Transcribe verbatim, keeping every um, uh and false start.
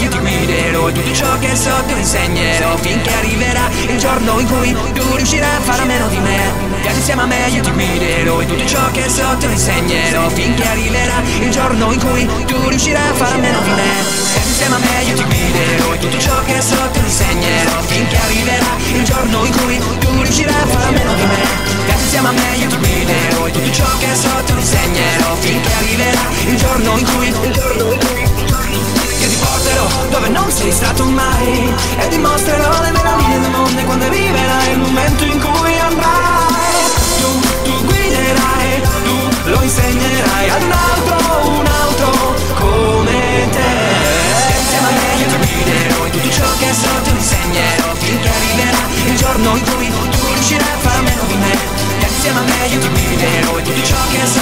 io ti guiderò e tutto ciò che so te lo insegnerò, finché arriverà il giorno in cui tu riuscirai a fare a meno di me. Viaggi insieme a me, io ti guiderò e tutto ciò che so te lo insegnerò, finché arriverà il giorno in cui tu riuscirai a fare a meno di me. Viaggi insieme a me, io ti guiderò e tutto ciò che so te lo insegnerò, finché arriverà il giorno in cui tu riuscirai a fare a meno di me. Viaggi insieme a me, io ti guiderò e tutto ciò che so te lo insegnerò, finché arriverà il giorno in cui il giorno in cui io ti porterò dove non sei stato mai e dimostrerò le meraviglie del mondo. E quando arriverà il momento in cui andrai, tu, tu guiderai, tu lo insegnerai ad un altro, un altro come te. Insieme a me io ti guiderò e tutto ciò che so te lo insegnerò, finché arriverà il giorno in cui tu riuscirai a fare a meno di me. Insieme a me io ti guiderò e tutto ciò che so